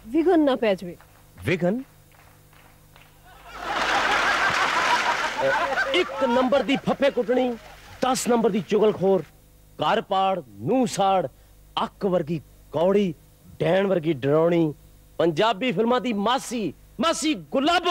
विघन ना पै जावे। विघन? एक नंबर दी फफे कुटनी, 10 नंबर दी चुगलखोर, घर पाड़, नूह साड़, अक वर्गी कौड़ी, डैन वर्गी डरौनी, पंजाबी फिल्मां दी मासी, मासी गुलाबो।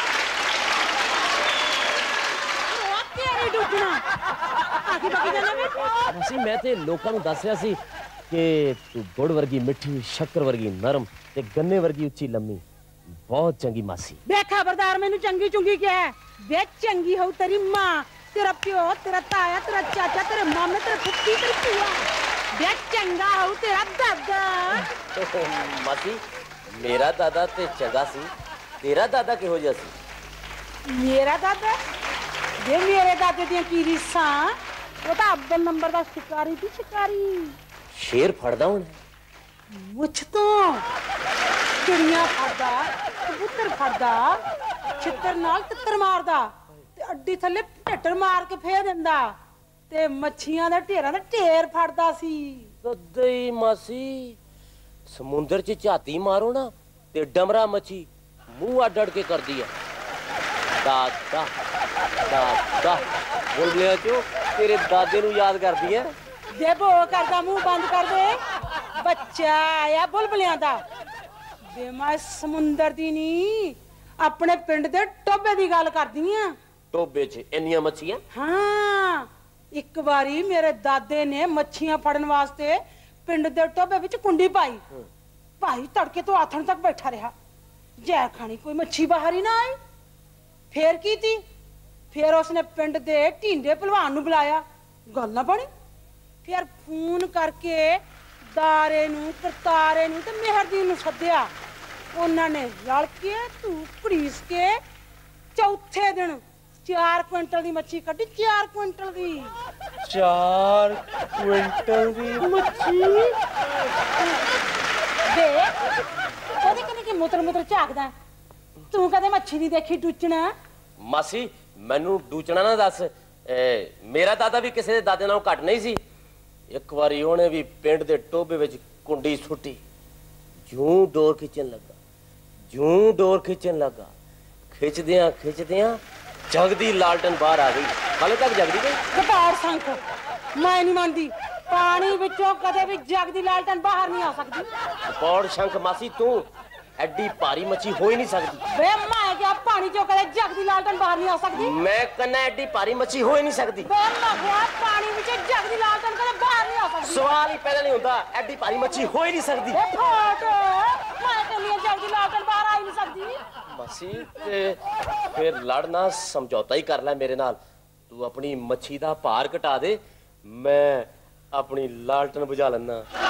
मासी मैं ते लोकां नूं दस रहा सी कि तू गुड़ वर्गी मिठी, शक्कर वर्गी नरम ते गन्ने वर्गी उच्ची लम्मी, बहुत चंगी मासी। बे खबरदार मैनू चंगी चुंगी क्या है? बे चंगी हो तेरी मां, तेरा प्यो, तेरा ताया, तेरा चाचा, तेरे मामे, तेरे फुफ्फी, तेरी भूआ। बे चंगा हो तेरा दादा। मासी मेरा दादा ते चंगा सी, तेरा दादा किहो जिहा सी? मेरा दादा? जे मेरे दादे दियां की रीसां, वो तो अव्वल नंबर दा शिकारी थी, शिकारी। शेर फड़दा हुण मुझ तो चिड़ियां फड़दा, कबूतर फड़दा, छित्तर नाल तित्तर मारदा ते अड्डी थल्ले ढेटर मार के फेर दिंदा ते मच्छियां दे ढेरां दे ढेर फड़दा सी। दई मासी समुंदर च झाती मारो ना ते डमरा मच्छी मुंह अड अड के करदी है। दादा दादा बोलिया चो तेरे दादे नू याद करदी है। जे बो करदा मुंह बंद कर दे, बच्चा आया बुलबुलियां दा। बे मैं समुंदर दी नी अपने पिंड दे टोबे दी गल करदी आ। टोबे च इन्नियां मच्छियां? हाँ, एक बारी मेरे दादे ने मच्छियां फड़न वास्ते पिंड दे टोबे विच कुंडी पाई। भाई तड़के तो आथण तक बैठा रहा, जै खानी कोई मच्छी बाहर ही ना आई। फिर की थी? फिर उसने पिंड दे ढींडे भलवान नू बुलाया, गल ना बनी। फिर फोन करके दारे नू, करतारे नू ते मेहरदीन नू सद्दिया। उन्होंने रल के तू घड़ीस के चौथे दिन 4 क्विंटल दी मच्छी कड्डी। 4 क्विंटल दी। 4 क्विंटल दी मच्छी? बे ओदे कने की मुतर मुतर झाकदा? तू कदे मच्छी नहीं देखी डूचना? मासी मैनू डूचना ना दस। मेरा दादा भी किसी दे दादे नालों घट नहीं सी। एक बारी उन्हें भी पिंड दे टोबे विच कुंडी सुट्टी, जूं डोर खिंचन लगा, जूं डोर खिंचन लगा, खिचदियां जगदी लालटन बाहर आ गई। हाले तक जगदी गई। कपाड़ संख मैं नहीं मानती, पानी विचों कदे भी जगदी लालटन बाहर नहीं आ सकती। कपाड़ शंख मासी तू एडी भारी मच्छी हो ही नहीं सकती। बे मैं क्या पानी चों कदे जगदी लालटन बाहर नहीं आ सकती? मैं कन्ना एडी भारी मच्छी हो ही नहीं सकती। बे मैं क्या पानी विच जगदी लालटन कदे बाहर नहीं आ सकती? सवाल ही पैदा नहीं होता, एडी भारी मच्छी हो ही नहीं सकती। बे फोट मैं कन्नी जगदी लालटन बाहर आ ही नहीं सकती। मासी ते फिर लड़ना समझौता ही कर ले मेरे नाल। तू अपनी मच्छी दा भार घटा दे, मैं अपनी लालटन बुझा लेना।